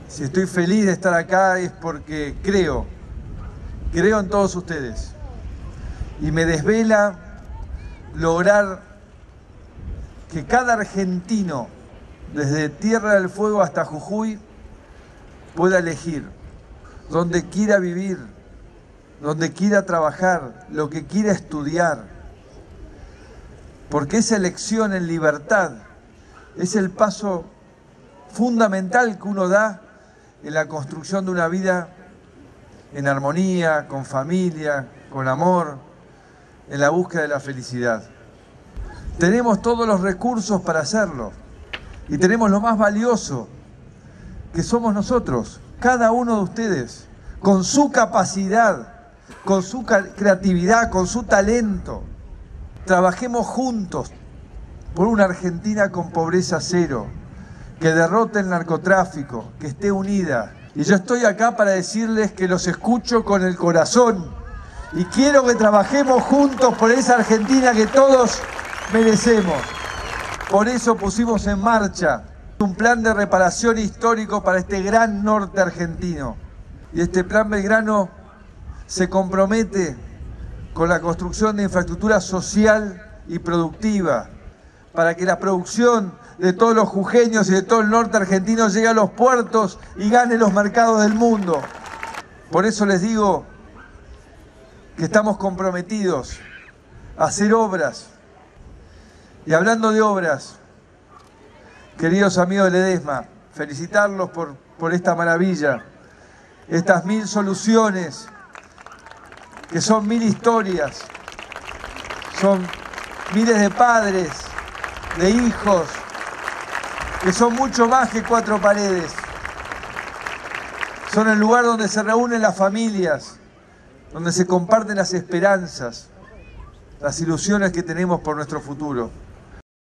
Si estoy feliz de estar acá es porque creo en todos ustedes. Y me desvela lograr que cada argentino, desde Tierra del Fuego hasta Jujuy, pueda elegir donde quiera vivir, donde quiera trabajar, lo que quiera estudiar. Porque esa elección en libertad es el paso fundamental que uno da en la construcción de una vida en armonía, con familia, con amor, en la búsqueda de la felicidad. Tenemos todos los recursos para hacerlo y tenemos lo más valioso, que somos nosotros, cada uno de ustedes, con su capacidad, con su creatividad, con su talento. Trabajemos juntos por una Argentina con pobreza cero, que derrote el narcotráfico, que esté unida. Y yo estoy acá para decirles que los escucho con el corazón y quiero que trabajemos juntos por esa Argentina que todos merecemos. Por eso pusimos en marcha un plan de reparación histórico para este gran norte argentino. Y este plan Belgrano se compromete con la construcción de infraestructura social y productiva, para que la producción de todos los jujeños y de todo el norte argentino llegue a los puertos y gane los mercados del mundo. Por eso les digo que estamos comprometidos a hacer obras. Y hablando de obras, queridos amigos de Ledesma, felicitarlos por esta maravilla, estas 1000 soluciones, que son 1000 historias, son miles de padres, de hijos, que son mucho más que 4 paredes. Son el lugar donde se reúnen las familias, donde se comparten las esperanzas, las ilusiones que tenemos por nuestro futuro.